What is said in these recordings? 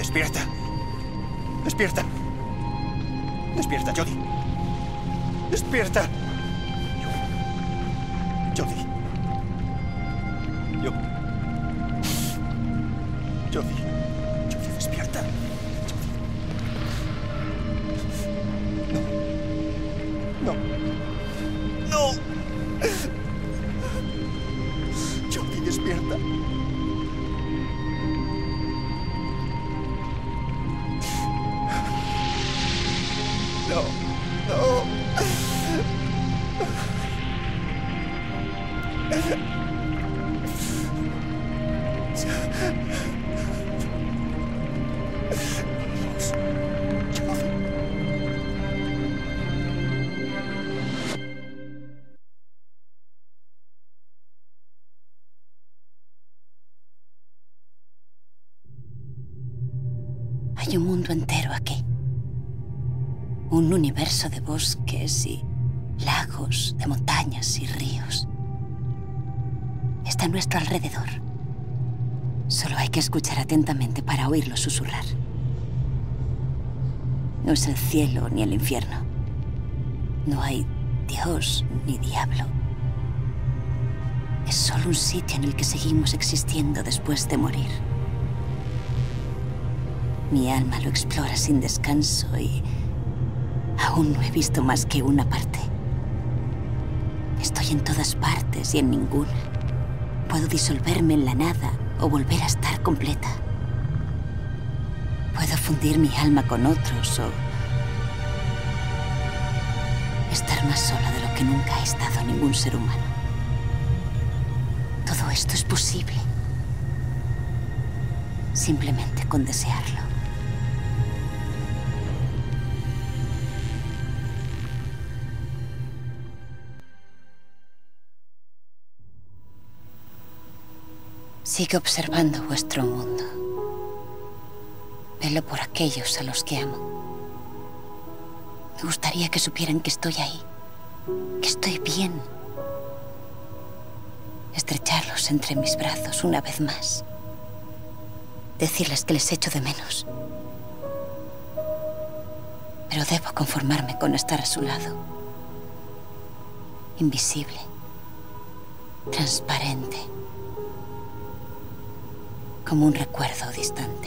Despierta. Despierta. Despierta, Jodie. Despierta. Jodie. Jodie, despierta. No. No. Jodie, despierta. No. No. Hay un mundo entero aquí. Un universo de bosques y lagos, de montañas y ríos. Está a nuestro alrededor. Solo hay que escuchar atentamente para oírlo susurrar. No es el cielo ni el infierno. No hay Dios ni diablo. Es solo un sitio en el que seguimos existiendo después de morir. Mi alma lo explora sin descanso y aún no he visto más que una parte. Estoy en todas partes y en ninguna. Puedo disolverme en la nada o volver a estar completa. Puedo fundir mi alma con otros o estar más sola de lo que nunca ha estado ningún ser humano. Todo esto es posible. Simplemente con desearlo. Sigue observando vuestro mundo. Velo por aquellos a los que amo. Me gustaría que supieran que estoy ahí, que estoy bien. Estrecharlos entre mis brazos una vez más. Decirles que les echo de menos. Pero debo conformarme con estar a su lado. Invisible. Transparente. Como un recuerdo distante.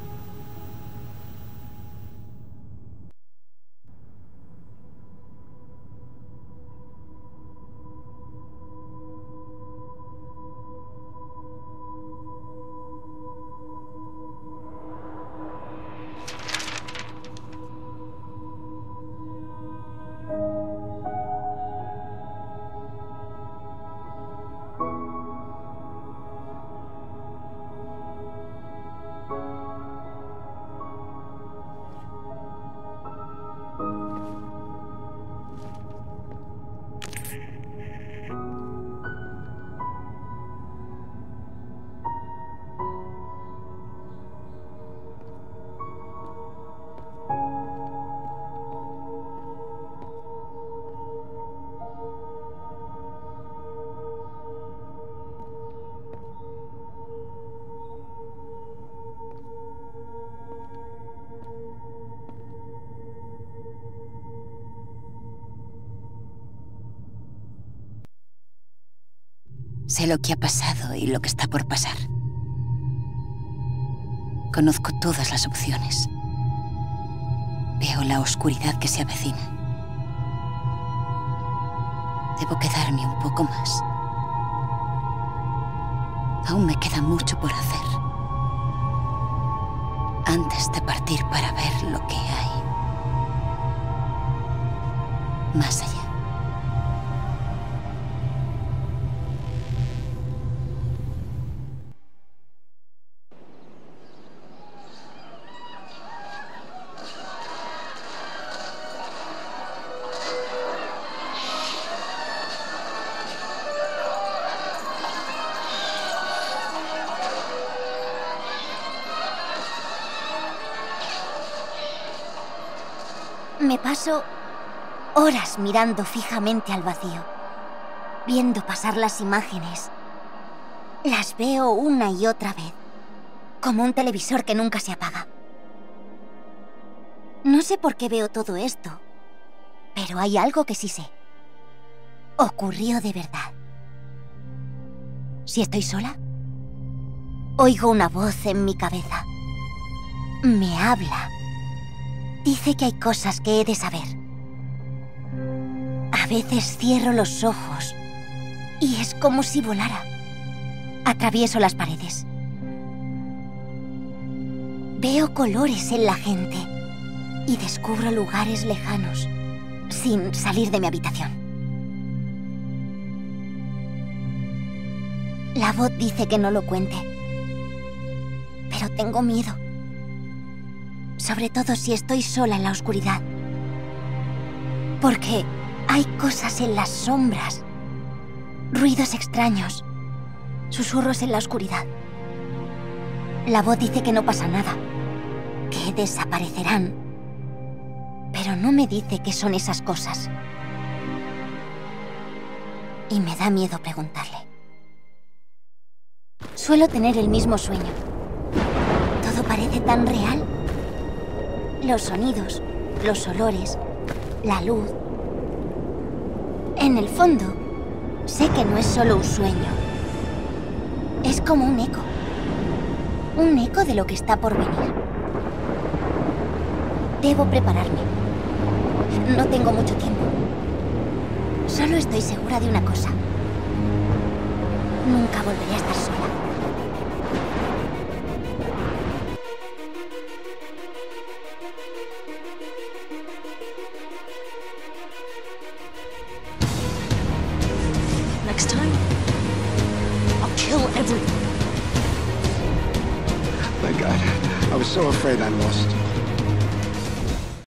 Sé lo que ha pasado y lo que está por pasar. Conozco todas las opciones. Veo la oscuridad que se avecina. Debo quedarme un poco más. Aún me queda mucho por hacer. Antes de partir para ver lo que hay más allá. Me paso horas mirando fijamente al vacío, viendo pasar las imágenes. Las veo una y otra vez, como un televisor que nunca se apaga. No sé por qué veo todo esto, pero hay algo que sí sé. Ocurrió de verdad. Si estoy sola, oigo una voz en mi cabeza. Me habla. Dice que hay cosas que he de saber. A veces cierro los ojos y es como si volara. Atravieso las paredes. Veo colores en la gente y descubro lugares lejanos sin salir de mi habitación. La voz dice que no lo cuente, pero tengo miedo. Sobre todo si estoy sola en la oscuridad. Porque hay cosas en las sombras, ruidos extraños, susurros en la oscuridad. La voz dice que no pasa nada, que desaparecerán, pero no me dice qué son esas cosas. Y me da miedo preguntarle. Suelo tener el mismo sueño. Todo parece tan real. Los sonidos, los olores, la luz. En el fondo, sé que no es solo un sueño. Es como un eco. Un eco de lo que está por venir. Debo prepararme. No tengo mucho tiempo. Solo estoy segura de una cosa. Nunca volveré a estar sola. Next time, I'll kill everyone. My God, I was so afraid I lost.